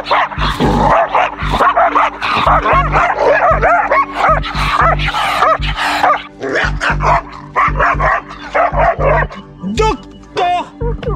Docteur!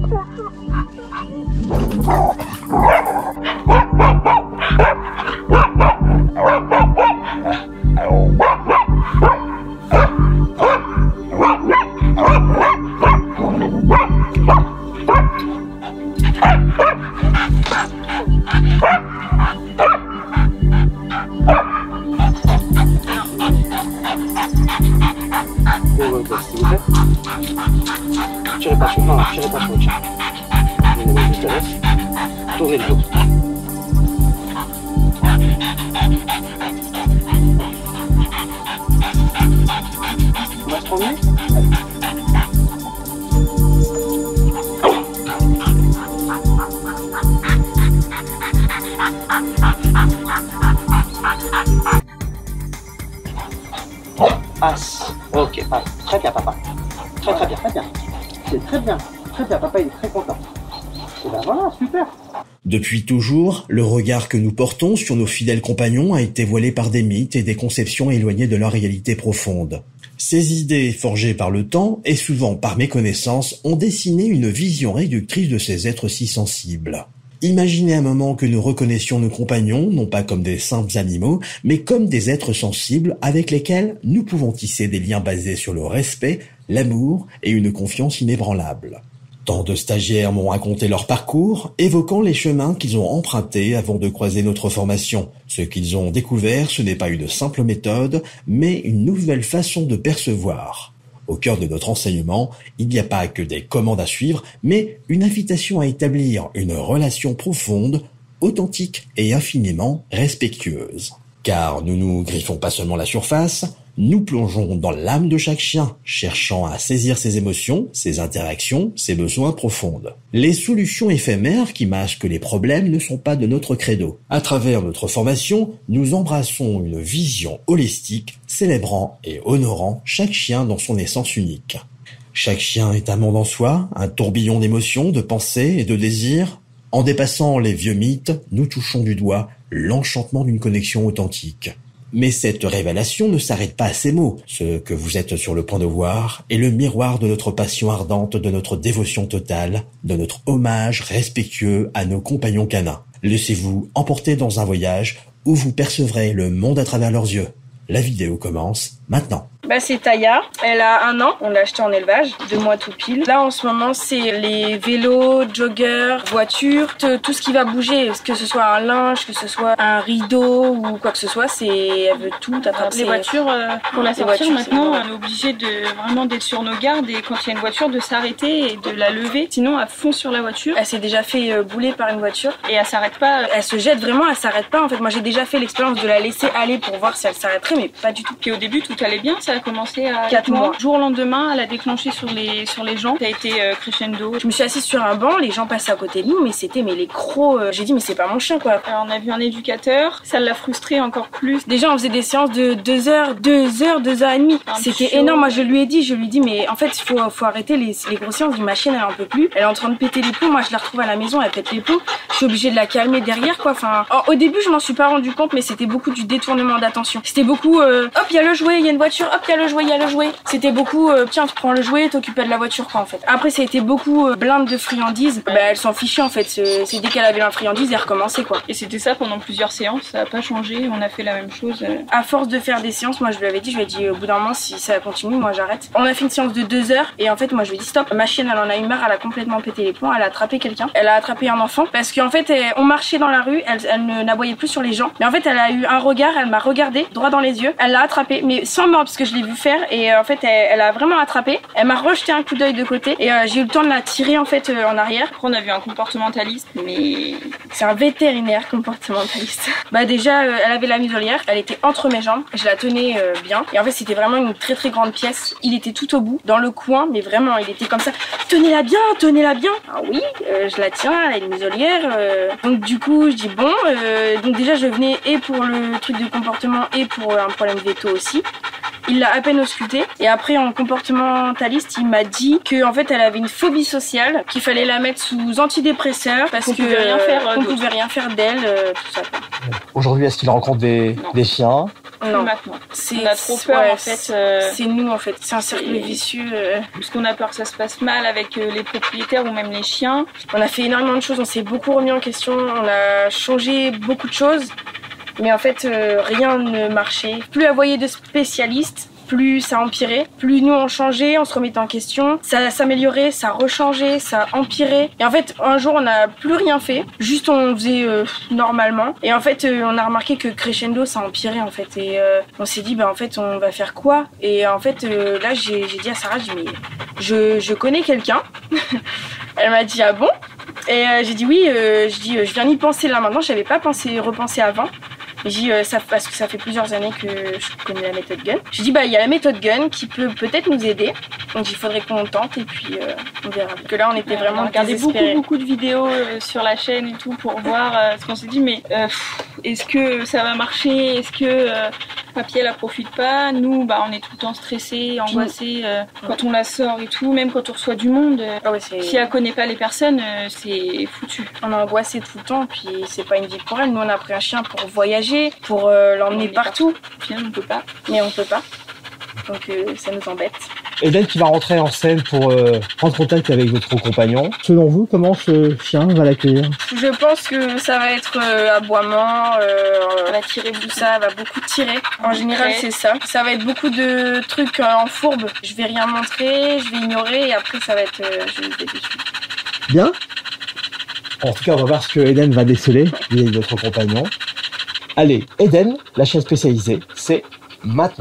Tirez pas sur le chat. Je te laisse. Tournez le dos. On va se promener? As. Ok, as. Très bien, papa. Très bien. C'est très bien, papa il est très content. Et ben voilà, super. Depuis toujours, le regard que nous portons sur nos fidèles compagnons a été voilé par des mythes et des conceptions éloignées de leur réalité profonde. Ces idées, forgées par le temps et souvent par méconnaissance, ont dessiné une vision réductrice de ces êtres si sensibles. Imaginez un moment que nous reconnaissions nos compagnons, non pas comme des simples animaux, mais comme des êtres sensibles avec lesquels nous pouvons tisser des liens basés sur le respect, l'amour et une confiance inébranlable. Tant de stagiaires m'ont raconté leur parcours, évoquant les chemins qu'ils ont empruntés avant de croiser notre formation. Ce qu'ils ont découvert, ce n'est pas une simple méthode, mais une nouvelle façon de percevoir. Au cœur de notre enseignement, il n'y a pas que des commandes à suivre, mais une invitation à établir une relation profonde, authentique et infiniment respectueuse. Car nous nous griffons pas seulement la surface, nous plongeons dans l'âme de chaque chien, cherchant à saisir ses émotions, ses interactions, ses besoins profonds. Les solutions éphémères qui masquent les problèmes ne sont pas de notre credo. À travers notre formation, nous embrassons une vision holistique, célébrant et honorant chaque chien dans son essence unique. Chaque chien est un monde en soi, un tourbillon d'émotions, de pensées et de désirs. En dépassant les vieux mythes, nous touchons du doigt l'enchantement d'une connexion authentique. Mais cette révélation ne s'arrête pas à ces mots. Ce que vous êtes sur le point de voir est le miroir de notre passion ardente, de notre dévotion totale, de notre hommage respectueux à nos compagnons canins. Laissez-vous emporter dans un voyage où vous percevrez le monde à travers leurs yeux. La vidéo commence maintenant. C'est Taya, elle a 1 an, on l'a achetée en élevage, 2 mois tout pile. Là en ce moment c'est les vélos, joggers, voitures, tout ce qui va bouger, que ce soit un linge, que ce soit un rideau ou quoi que ce soit, elle veut tout attraper. Les voitures, pour la sortir maintenant, on est obligé vraiment d'être sur nos gardes et quand il y a une voiture de s'arrêter et de la lever, sinon elle fonce sur la voiture. Elle s'est déjà fait bouler par une voiture et elle s'arrête pas. Elle se jette vraiment, elle s'arrête pas en fait. Moi j'ai déjà fait l'expérience de la laisser aller pour voir si elle s'arrêterait mais pas du tout. Puis au début tout allait bien, ça a commencé à 4 mois. Jour au lendemain, elle a déclenché sur les gens. Ça a été crescendo. Je me suis assise sur un banc, les gens passaient à côté de nous, mais c'était les crocs. J'ai dit mais c'est pas mon chien quoi. Alors, on a vu un éducateur, ça l'a frustré encore plus. Déjà on faisait des séances de 2 heures, 2 heures et demie. C'était énorme. Moi je lui ai dit mais en fait il faut arrêter les grosses séances. Ma chienne elle en peut plus. Elle est en train de péter les plombs. Moi je la retrouve à la maison, elle pète les plombs. Je suis obligée de la calmer derrière quoi. Au début je m'en suis pas rendu compte, mais c'était beaucoup du détournement d'attention. C'était beaucoup hop il y a le jouet, il y a une voiture, hop il y a le jouet, il y a le jouet. C'était beaucoup tiens tu prends le jouet, t'occupais de la voiture quoi en fait. Après ça a été beaucoup blinde de friandises. Elle s'en fichait en fait. C'est dès qu'elle avait la friandise elle recommençait quoi. Et c'était ça pendant plusieurs séances, ça a pas changé, on a fait la même chose. À force de faire des séances, moi je lui avais dit au bout d'un moment si ça continue moi j'arrête. On a fait une séance de 2 heures et en fait moi je lui ai dit stop. Ma chienne elle en a eu marre, elle a complètement pété les plombs, elle a attrapé quelqu'un, elle a attrapé un enfant parce qu'en fait on marchait dans la rue, elle ne n'aboyait plus sur les gens. Mais en fait elle a eu un regard, elle m'a regardé droit dans les yeux, elle l'a attrapé mais sans mordre parce que je l'ai vu faire et en fait elle a vraiment attrapé. Elle m'a rejeté un coup d'œil de côté et j'ai eu le temps de la tirer en fait en arrière. Après on a vu un comportementaliste mais c'est un vétérinaire comportementaliste. Déjà elle avait la muselière, elle était entre mes jambes, je la tenais bien et en fait c'était vraiment une très très grande pièce. Il était tout au bout dans le coin mais vraiment il était comme ça. Tenez-la bien, tenez-la bien. Ah oui, je la tiens, elle a une muselière. Donc du coup je dis bon, donc déjà je venais et pour le truc de comportement et pour un problème veto aussi. Il l'a à peine auscultée. Et après, en comportementaliste, il m'a dit que en fait, elle avait une phobie sociale, qu'il fallait la mettre sous antidépresseur parce qu'on pouvait rien faire. On pouvait rien faire d'elle, tout ça. Aujourd'hui, est-ce qu'il rencontre des chiens? Non, maintenant. On a trop peur en fait. C'est nous en fait. C'est un cercle vicieux. Parce qu'on a peur que ça se passe mal avec les propriétaires ou même les chiens. On a fait énormément de choses. On s'est beaucoup remis en question. On a changé beaucoup de choses. Mais en fait, rien ne marchait. Plus elle voyait de spécialistes, plus ça empirait. Plus nous on changeait, on se remettait en question. Ça s'améliorait, ça rechangeait, ça empirait. Et en fait, un jour, on n'a plus rien fait. Juste, on faisait normalement. Et en fait, on a remarqué que crescendo, ça empirait en fait. Et on s'est dit, en fait, on va faire quoi? Et en fait, là, j'ai dit à Sarah, mais je connais quelqu'un. Elle m'a dit, ah bon? Et j'ai dit oui, je viens d'y penser là maintenant. J'avais pas repensé avant. J'ai dit parce que ça fait plusieurs années que je connais la méthode Gun. J'ai dit il y a la méthode Gun qui peut peut-être nous aider. Donc il faudrait qu'on tente et puis on verra. Parce que là on était vraiment regardé beaucoup de vidéos sur la chaîne et tout pour voir ce qu'on s'est dit, mais est-ce que ça va marcher? Est-ce que Papy elle profite pas? Nous on est tout le temps stressés, angoissés quand on la sort et tout, même quand on reçoit du monde. Si elle connaît pas les personnes, c'est foutu. On est angoissé tout le temps, puis c'est pas une vie pour elle. Nous on a pris un chien pour voyager, pour l'emmener partout. Au final on peut pas. Mais on peut pas. Donc ça nous embête. Eden qui va rentrer en scène pour prendre contact avec votre compagnon. Selon vous, comment ce chien va l'accueillir? Je pense que ça va être aboiement, elle va tirer tout ça, elle va beaucoup tirer. En général, c'est ça. Ça va être beaucoup de trucs en fourbe. Je vais rien montrer, je vais ignorer et après ça va être je vais me dessus. Bien. En tout cas, on va voir ce que Eden va déceler vis-à-vis de votre compagnon. Allez, Eden, la chaîne spécialisée, c'est maintenant.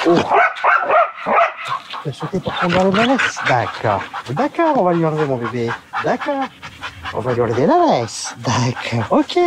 Oh. Tu as sauté pour prendre le malaise. D'accord. D'accord, on va lui enlever mon bébé. D'accord. On va lui enlever la laisse. D'accord, ok.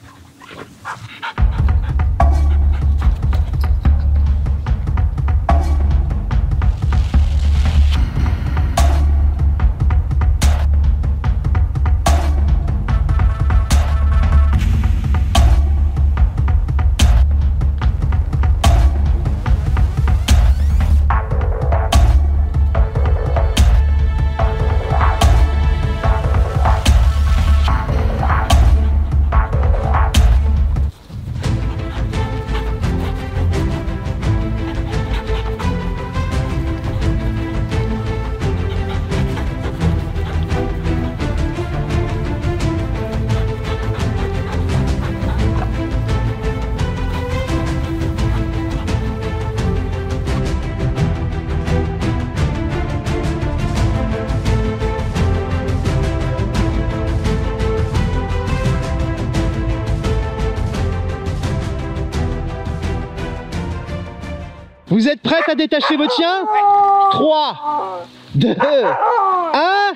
Vous êtes prête à détacher votre chien? 3, 2, 1.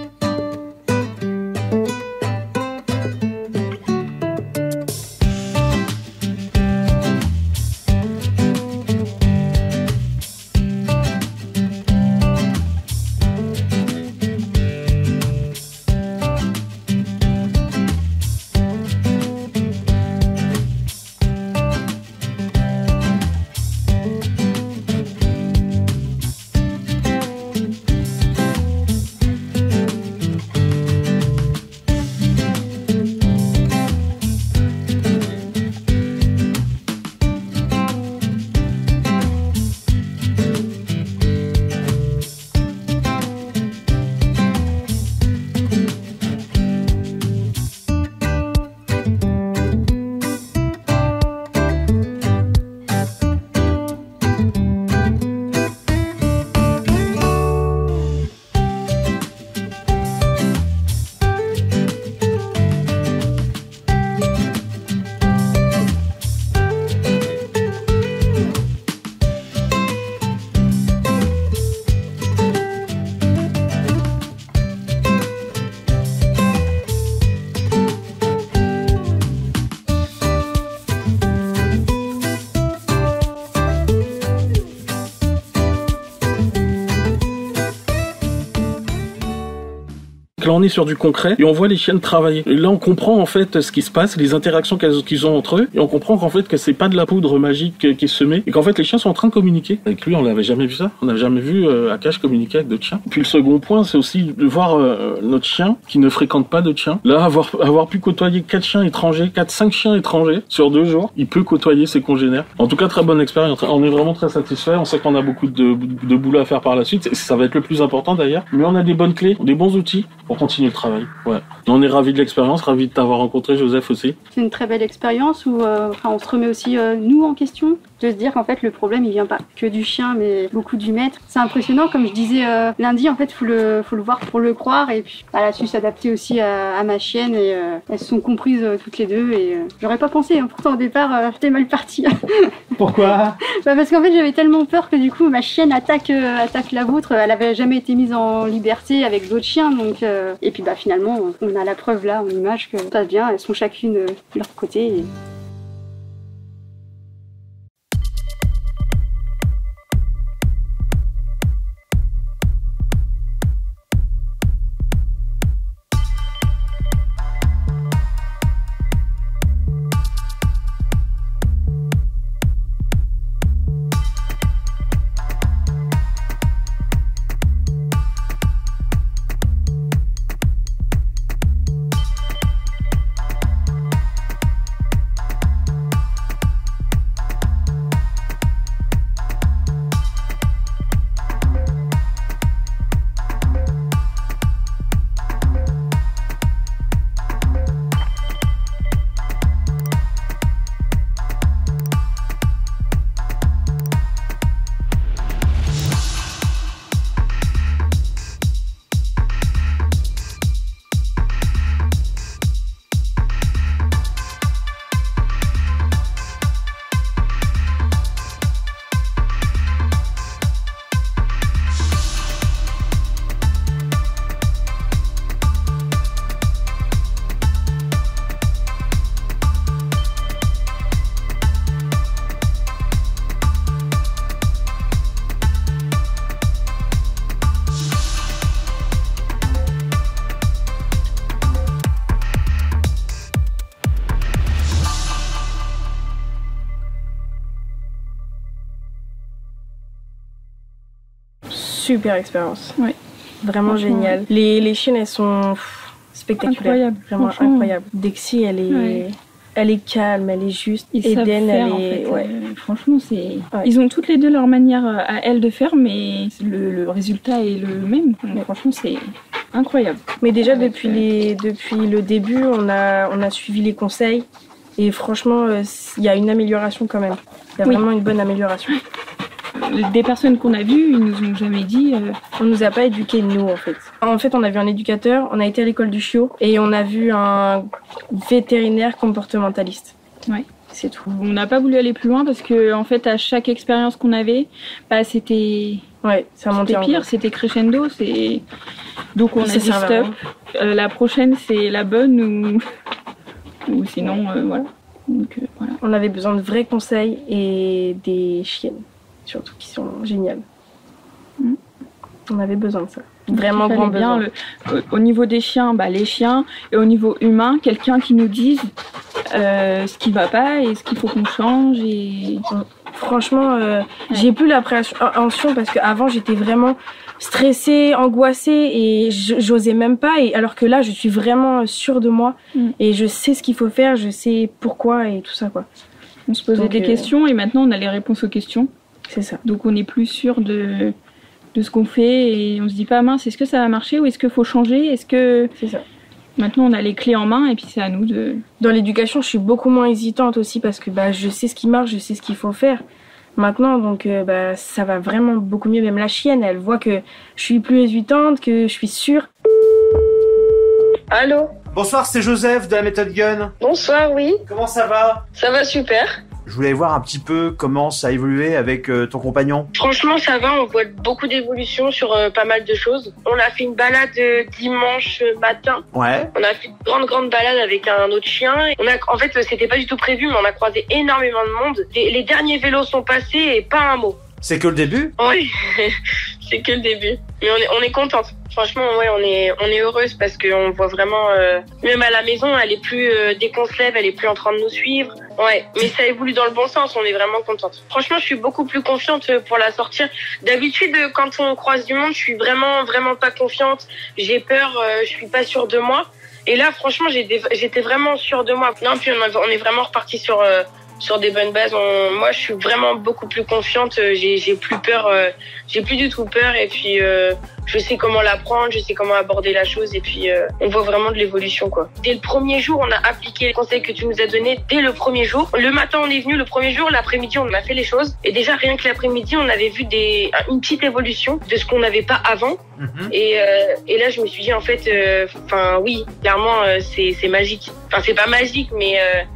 Là, on est sur du concret et on voit les chiennes travailler. Et là, on comprend en fait ce qui se passe, les interactions qu'ils ont entre eux, et on comprend qu'en fait que c'est pas de la poudre magique qui est semée et qu'en fait les chiens sont en train de communiquer. Avec lui, on n'avait jamais vu ça. On n'avait jamais vu Akash communiquer avec d'autres chiens. Puis le second point, c'est aussi de voir notre chien qui ne fréquente pas d'autres chiens. Là, avoir pu côtoyer 4 chiens étrangers, 4-5 chiens étrangers sur 2 jours, il peut côtoyer ses congénères. En tout cas, très bonne expérience. On est vraiment très satisfait. On sait qu'on a beaucoup de boulot à faire par la suite. Ça va être le plus important d'ailleurs. Mais on a des bonnes clés, des bons outils pour continuer le travail. Ouais. On est ravis de l'expérience, ravis de t'avoir rencontré, Joseph aussi. C'est une très belle expérience où on se remet aussi nous en question, de se dire qu'en fait le problème il vient pas que du chien mais beaucoup du maître. C'est impressionnant, comme je disais lundi, en fait faut le voir pour le croire, et puis elle a su s'adapter aussi à ma chienne et elles se sont comprises toutes les deux, et j'aurais pas pensé, hein. Pourtant au départ j'étais mal partie. Pourquoi? Parce qu'en fait j'avais tellement peur que du coup ma chienne attaque la vôtre. Elle avait jamais été mise en liberté avec d'autres chiens, donc et puis finalement on a la preuve là en image que ça se passe bien. Elles sont chacune de leur côté et... super expérience. Ouais. Vraiment Franchement, génial. Les chiennes, elles sont spectaculaires. Incroyable, Vraiment franchement. incroyable. Dexy, elle est calme, elle est juste. Ils savent Eden, faire, elle en est... fait. ouais. Franchement, c'est. Ouais. Ils ont toutes les deux leur manière à elles de faire, mais le résultat est le même. Donc, franchement, c'est incroyable. Mais déjà, Avec, depuis le début, on a suivi les conseils. Et franchement, il y a une amélioration quand même. Il y a Oui. vraiment une bonne amélioration. Des personnes qu'on a vues, ils nous ont jamais dit. On nous a pas éduqués, nous, en fait. En fait, on a vu un éducateur, on a été à l'école du chiot et on a vu un vétérinaire comportementaliste. Ouais. C'est tout. On n'a pas voulu aller plus loin parce que, en fait, à chaque expérience qu'on avait, bah, c'était Ouais, ça montait pire, encore. c'était crescendo. Donc on a Ça dit servait à stop. La prochaine, c'est la bonne ou sinon, voilà. Donc, voilà. On avait besoin de vrais conseils et des chiennes, surtout, qui sont géniales. Mm. On avait besoin de ça. Vraiment Il grand fallait bien besoin. au niveau des chiens, bah, les chiens, et au niveau humain, quelqu'un qui nous dise ce qui va pas et ce qu'il faut qu'on change. Et... Franchement, j'ai plus l'appréhension parce qu'avant j'étais vraiment stressée, angoissée et j'osais même pas. Et alors que là, je suis vraiment sûre de moi et je sais ce qu'il faut faire, je sais pourquoi et tout ça quoi. On se posait des questions et maintenant on a les réponses aux questions. C'est ça. Donc on est plus sûr de ce qu'on fait et on se dit pas mince, est-ce que ça va marcher ou est-ce qu'il faut changer? Est-ce que C'est ça. maintenant on a les clés en main et puis c'est à nous de. Dans l'éducation, je suis beaucoup moins hésitante aussi parce que je sais ce qui marche, je sais ce qu'il faut faire. Maintenant, donc ça va vraiment beaucoup mieux. Même la chienne, elle voit que je suis plus hésitante, que je suis sûre. Allô? Bonsoir, c'est Joseph de la méthode Gun. Bonsoir, oui. Comment ça va? Ça va super. Je voulais voir un petit peu comment ça a évolué avec ton compagnon. Franchement, ça va. On voit beaucoup d'évolutions sur pas mal de choses. On a fait une balade dimanche matin. Ouais. On a fait une grande balade avec un autre chien. En fait, c'était pas du tout prévu, mais on a croisé énormément de monde. Les derniers vélos sont passés et pas un mot. C'est que le début? Oui, c'est que le début. Mais on est contente. Franchement, ouais, on est heureuse parce qu'on voit vraiment, même à la maison, elle est plus, dès qu'on se lève, elle est plus en train de nous suivre. Ouais, mais ça évolue dans le bon sens, on est vraiment contente. Franchement, je suis beaucoup plus confiante pour la sortir. D'habitude, quand on croise du monde, je suis vraiment pas confiante. J'ai peur, je suis pas sûre de moi. Et là, franchement, j'étais vraiment sûre de moi. Non, puis on est vraiment reparti sur des bonnes bases. Moi, je suis vraiment beaucoup plus confiante. J'ai plus peur. J'ai plus du tout peur. Et puis, je sais comment la prendre. Je sais comment aborder la chose. Et puis, on voit vraiment de l'évolution, quoi. Dès le premier jour, on a appliqué les conseils que tu nous as donnés. Dès le premier jour. Le matin, on est venu. Le premier jour, l'après-midi, on a fait les choses. Et déjà, rien que l'après-midi, on avait vu une petite évolution de ce qu'on n'avait pas avant. Et là, je me suis dit, en fait, oui, clairement, c'est magique. Enfin, c'est pas magique, mais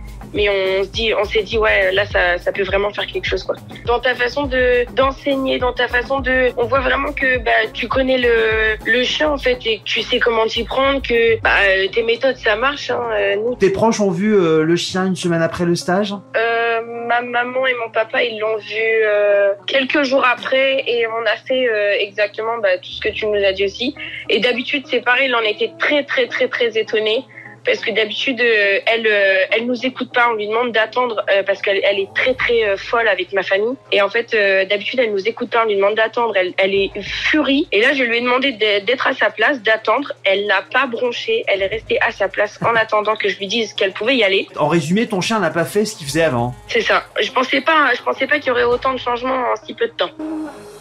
on s'est dit ouais, là ça peut vraiment faire quelque chose, quoi. Dans ta façon d'enseigner, dans ta façon on voit vraiment que tu connais le chien, en fait, et que tu sais comment t'y prendre, que tes méthodes ça marche, hein. Nous, Tes proches ont vu le chien une semaine après le stage? ma maman et mon papa, ils l'ont vu quelques jours après, et on a fait exactement tout ce que tu nous as dit aussi. Et d'habitude c'est pareil, il en était très étonné. Parce que d'habitude, elle nous écoute pas. On lui demande d'attendre parce qu'elle est très folle avec ma famille. Et en fait, d'habitude, elle nous écoute pas. On lui demande d'attendre. Elle est furie. Et là, je lui ai demandé d'être à sa place, d'attendre. Elle n'a pas bronché. Elle est restée à sa place en attendant que je lui dise qu'elle pouvait y aller. En résumé, ton chien n'a pas fait ce qu'il faisait avant. C'est ça. Je pensais pas qu'il y aurait autant de changements en si peu de temps.